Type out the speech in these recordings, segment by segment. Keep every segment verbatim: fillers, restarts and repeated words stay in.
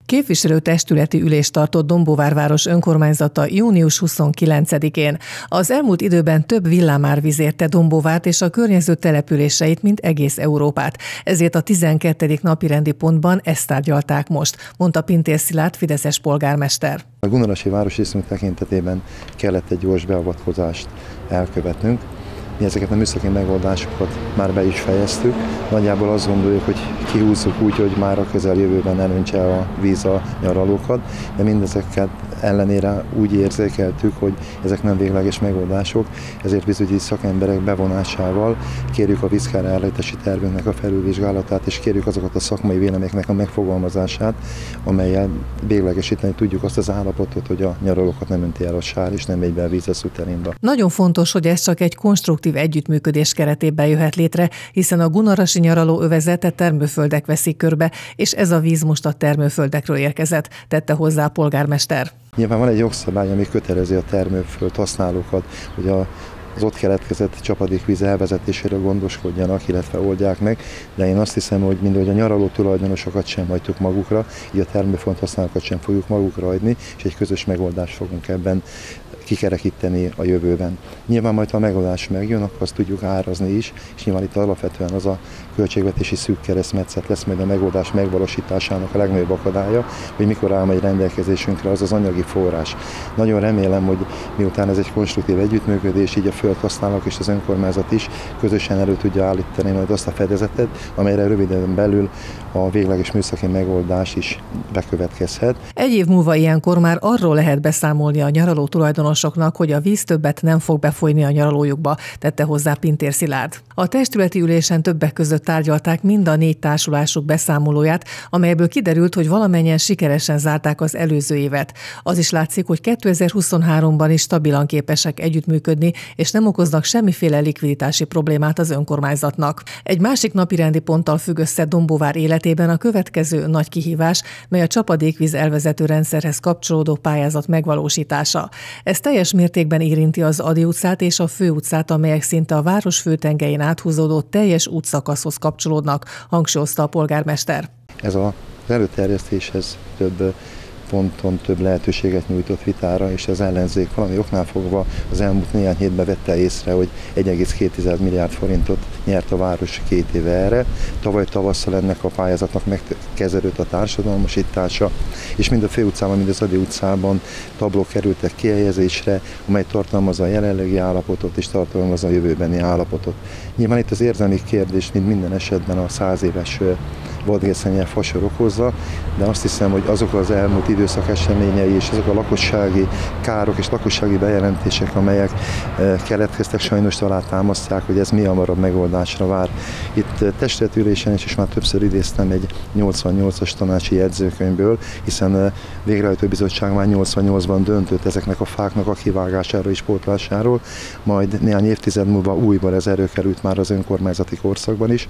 Képviselőtestületi ülést tartott Dombóvár város önkormányzata június huszonkilencedikén. Az elmúlt időben több villámárvíz érte Dombóvárt és a környező településeit, mint egész Európát. Ezért a tizenkettedik napirendi pontban ezt tárgyalták most, mondta Pintér Szilárd, fideszes polgármester. A Gunarasi városrészünk tekintetében kellett egy gyors beavatkozást elkövetnünk. Mi ezeket a műszaki megoldásokat már be is fejeztük. Nagyjából azt gondoljuk, hogy kihúzzuk úgy, hogy már a közeljövőben elöntse a víz a nyaralókat, de mindezeket ellenére úgy érzékeltük, hogy ezek nem végleges megoldások, ezért vízügyi szakemberek bevonásával kérjük a vízkár elrejtési tervünknek a felülvizsgálatát, és kérjük azokat a szakmai véleményeknek a megfogalmazását, amellyel véglegesíteni tudjuk azt az állapotot, hogy a nyaralókat nem önti el a sár, és nem megy be a víz a szuterénba. Nagyon fontos, hogy ez csak egy konstruktív együttműködés keretében jöhet létre, hiszen a gunarasi nyaraló övezetet termőföldek veszik körbe, és ez a víz most a termőföldekről érkezett, tette hozzá a polgármester. Nyilván van egy jogszabály, ami kötelezi a termőföld használókat, hogy a az ott keletkezett csapadékvíz elvezetéséről gondoskodjanak, illetve oldják meg, de én azt hiszem, hogy mindegy a nyaraló tulajdonosokat sem hagytuk magukra, így a termőföld használókat sem fogjuk magukra hagyni, és egy közös megoldást fogunk ebben kikerekíteni a jövőben. Nyilván majd, ha a megoldás megjön, akkor azt tudjuk árazni is, és nyilván itt alapvetően az a költségvetési szűk keresztmetszet lesz majd a megoldás megvalósításának a legnagyobb akadálya, hogy mikor áll majd rendelkezésünkre az az anyagi forrás. Nagyon remélem, hogy miután ez egy konstruktív együttműködés, így a földhasználók és az önkormányzat is közösen elő tudja állítani majd azt a fedezetet, amelyre röviden belül a végleges műszaki megoldás is bekövetkezhet. Egy év múlva ilyenkor már arról lehet beszámolni a nyaraló tulajdonosoknak, hogy a víz többet nem fog befolyni a nyaralójukba, tette hozzá Pintér Szilárd. A testületi ülésen többek között tárgyalták mind a négy társulásuk beszámolóját, amelyből kiderült, hogy valamennyien sikeresen zárták az előző évet. Az is látszik, hogy kétezer-huszonháromban is stabilan képesek együttműködni, és nem okoznak semmiféle likviditási problémát az önkormányzatnak. Egy másik napirendi ponttal függ össze Dombóvár életében a következő nagy kihívás, mely a csapadékvíz elvezető rendszerhez kapcsolódó pályázat megvalósítása. Ez teljes mértékben érinti az Ady utcát és a Főutcát, amelyek szinte a város főtengelyén áthúzódó teljes útszakaszhoz kapcsolódnak, hangsúlyozta a polgármester. Ez az előterjesztéshez több ponton több lehetőséget nyújtott vitára, és az ellenzék valami oknál fogva az elmúlt néhány hétben vette észre, hogy egy egész két milliárd forintot nyert a város két éve erre. Tavaly tavasszal ennek a pályázatnak megkezdődött a társadalmasítása, és mind a Főutcában, mind az Ady utcában tablók kerültek kihelyezésre, amely tartalmazza a jelenlegi állapotot és tartalmazza a jövőbeni állapotot. Nyilván itt az érzelmi kérdés, mint minden esetben a száz éves vadgészennyel fasor okozza, de azt hiszem, hogy azok az elmúlt időszak eseményei és azok a lakossági károk és lakossági bejelentések, amelyek keletkeztek, sajnos alátámasztják, hogy ez mi hamarabb megoldásra vár. Itt testületülésen is, és már többször idéztem egy nyolcvannyolcas tanácsi jegyzőkönyvből, hiszen végrehajtó bizottság már nyolcvannyolcban döntött ezeknek a fáknak a kivágásáról és pótlásáról, majd néhány évtized múlva újból ez előkerült már az önkormányzati korszakban is.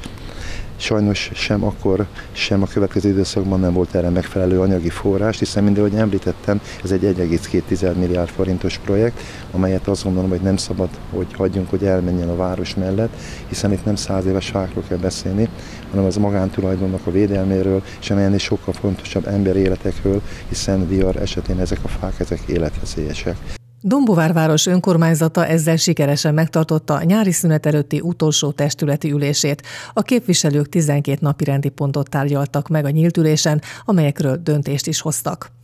Sajnos sem akkor, sem a következő időszakban nem volt erre megfelelő anyagi forrás, hiszen mindegy, ahogy említettem, ez egy egy egész két milliárd forintos projekt, amelyet azt gondolom, hogy nem szabad, hogy hagyjunk, hogy elmenjen a város mellett, hiszen itt nem száz éves fákról kell beszélni, hanem az a magántulajdonnak a védelméről, és ennél sokkal fontosabb emberi életekről, hiszen vihar esetén ezek a fák, ezek életveszélyesek. Dombóvár város önkormányzata ezzel sikeresen megtartotta a nyári szünet előtti utolsó testületi ülését. A képviselők tizenkét napirendi pontot tárgyaltak meg a nyílt ülésen, amelyekről döntést is hoztak.